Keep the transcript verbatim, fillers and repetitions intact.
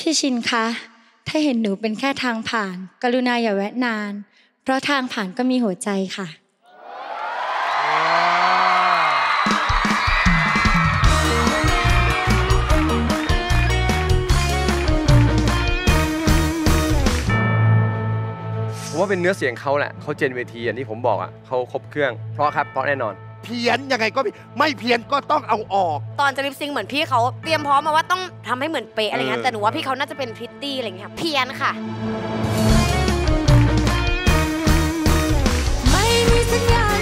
พี่ชินคะถ้าเห็นหนูเป็นแค่ทางผ่านกรุณาอย่าแวะนานเพราะทางผ่านก็มีหัวใจค่ะผมว่าเป็นเนื้อเสียงเขาแหละเขาเจนเวทีอย่างที่ผมบอกอ่ะเขาครบเครื่องเพราะครับเพราะแน่นอนเพี้ยนยังไงก็ไม่เพี้ยนก็ต้องเอาออกตอนจะลิปซิงเหมือนพี่เขาเตรียมพร้อมมาว่าต้องทำให้เหมือนเป๊ะอะไรเงี้ยแต่หนูว่าพี่เขาน่าจะเป็นพริตตี้อะไรเงี้ยเพี้ยนค่ะไม่มีสัญญา